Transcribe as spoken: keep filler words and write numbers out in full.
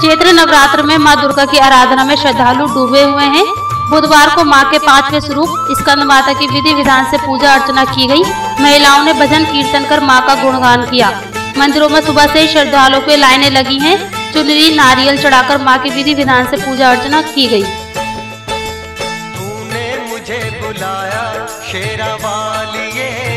चैत्र नवरात्र में मां दुर्गा की आराधना में श्रद्धालु डूबे हुए हैं। बुधवार को मां के पांचवें स्वरूप स्कंद माता की विधि विधान से पूजा अर्चना की गई। महिलाओं ने भजन कीर्तन कर मां का गुणगान किया। मंदिरों में सुबह से ही श्रद्धालुओं की लाइनें लगी हैं। चुनरी नारियल चढ़ाकर मां की विधि विधान से पूजा अर्चना की गई। तूने मुझे बुलाया शेरा वालिए